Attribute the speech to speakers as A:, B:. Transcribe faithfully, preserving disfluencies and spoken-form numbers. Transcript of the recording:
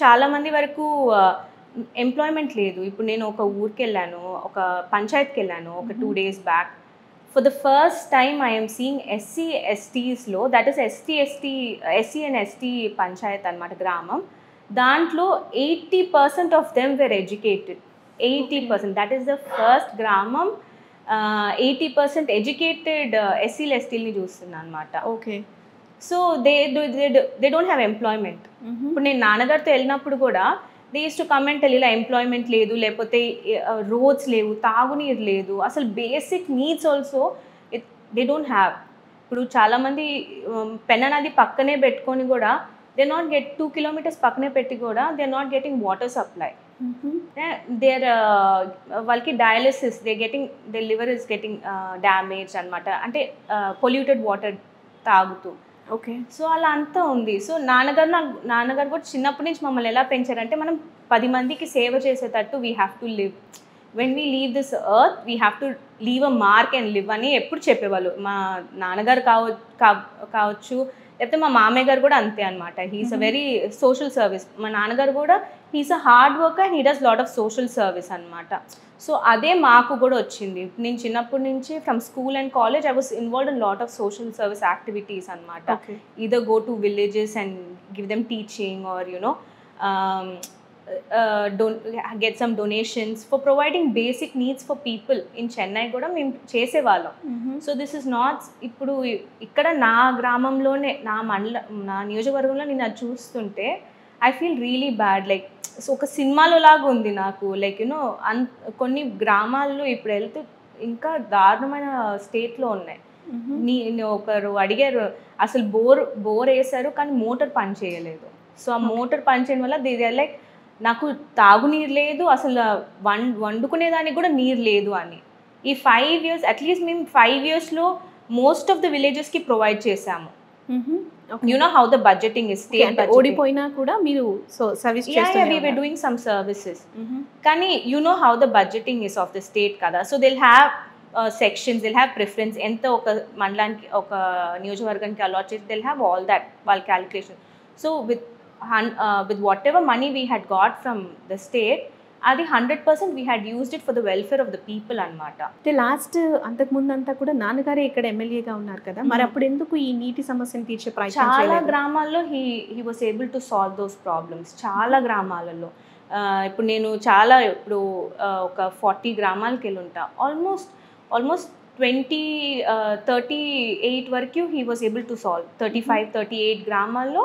A: చాలా మంది వరకు ఎంప్లాయ్మెంట్ లేదు. ఇప్పుడు నేను ఒక ఊరికెళ్ళాను, ఒక పంచాయత్‌కెళ్ళాను ఒక two days back. For the first time I am seeing SC, ఎస్టీస్‌లో that is ST, ST SC and ST panchayat అనమాట గ్రామం. దాంట్లో eighty percent of them were educated. Eighty percent that is the first గ్రామం ఎయిటీ పర్సెంట్ ఎడ్యుకేటెడ్ ఎస్సీలు, ఎస్టీలని చూస్తున్నా అనమాట.
B: Okay.
A: So they they don't have employment. ఇప్పుడు నేను నాన్నగారితో వెళ్ళినప్పుడు కూడా they use to come and tell ఇలా ఎంప్లాయ్మెంట్ లేదు, లేకపోతే రోడ్స్ లేవు, తాగునీరు లేదు, అసలు basic needs also it they don't have. ఇప్పుడు చాలామంది పెన్నా నది పక్కనే పెట్టుకొని కూడా they not get two kilometres పక్కనే పెట్టి కూడా they not getting water supply. There వాళ్ళకి dialysis, they getting they liver is getting damage అనమాట, అంటే పొల్యూటెడ్ వాటర్ తాగుతూ.
B: ఓకే.
A: సో అలా అంతా ఉంది. సో నాన్నగారు నాకు నాన్నగారు కూడా చిన్నప్పటి నుంచి మమ్మల్ని ఎలా పెంచారంటే మనం పది మందికి సేవ చేసేటట్టు we have to live. When we leave this earth we have to leave a mark and live అని ఎప్పుడు చెప్పేవాళ్ళు. మా నాన్నగారు కావ కావచ్చు లేకపోతే మా మామయ్య గారు కూడా అంతే అనమాట. He's a very social service. మా నాన్నగారు కూడా he's a hard worker and he does lot of social service అనమాట. సో అదే మాకు కూడా వచ్చింది. నేను చిన్నప్పటి నుంచి from school and college I was involved in lot of social service activities అనమాట. Either go to villages and give them teaching or you know get some donations for providing basic needs for people in Chennai కూడా మేము చేసేవాళ్ళం. So this is not ఇప్పుడు ఇక్కడ నా గ్రామంలోనే నా మండల నా నియోజకవర్గంలో నేను అది చూస్తుంటే I feel really bad. Like so ఒక సినిమాలో లాగా ఉంది నాకు. లైక్ యూనో అన్ కొన్ని గ్రామాల్లో ఇప్పుడు వెళ్తే ఇంకా దారుణమైన స్టేట్లో ఉన్నాయి. నీ ఒకరు అడిగారు అసలు బోర్ బోర్ వేసారు కానీ మోటార్ పని చేయలేదు. సో ఆ మోటార్ పని చేయడం వల్ల దే లైక్ నాకు తాగునీరు లేదు, అసలు వం వండుకునేదానికి కూడా నీరు లేదు అని. ఈ ఫైవ్ ఇయర్స్ అట్లీస్ట్ మేము ఫైవ్ ఇయర్స్లో మోస్ట్ ఆఫ్ ద విలేజెస్కి ప్రొవైడ్ చేసాము. You know how the budgeting is, state budgeting.
B: ఓడిపోయినా కూడా మీరు సో సర్వీస్ చేస్తున్నారు.
A: Yeah, yeah, we were doing some services. కానీ you know how the budgeting is of the state కదా. So they'll have uh, sections, they'll have preference. ఎంత ఒక మండలానికి ఒక నియోజకవర్గానికి అలాట్ చేసి they'll have all that వాళ్ళ calculation. So with uh, with whatever money we had got from the state, అది hundred percent we had used it for the welfare of the people అనమాట.
B: అంటే లాస్ట్ అంతకుముందు అంతా కూడా నాన్నగారే ఇక్కడ ఎమ్మెల్యేగా ఉన్నారు కదా, మరి అప్పుడు ఎందుకు ఈ నీటి సమస్యను తీర్చే ప్రయత్నం చేయలేదు?
A: చాలా గ్రామాల్లో he he was able to solve those problems. చాలా గ్రామాలలో ఇప్పుడు నేను చాలా ఇప్పుడు ఒక ఫార్టీ గ్రామాలకి వెళ్ళి ఉంటా. Almost almost twenty thirty eight వరకు he was able to solve. Thirty five thirty eight గ్రామాల్లో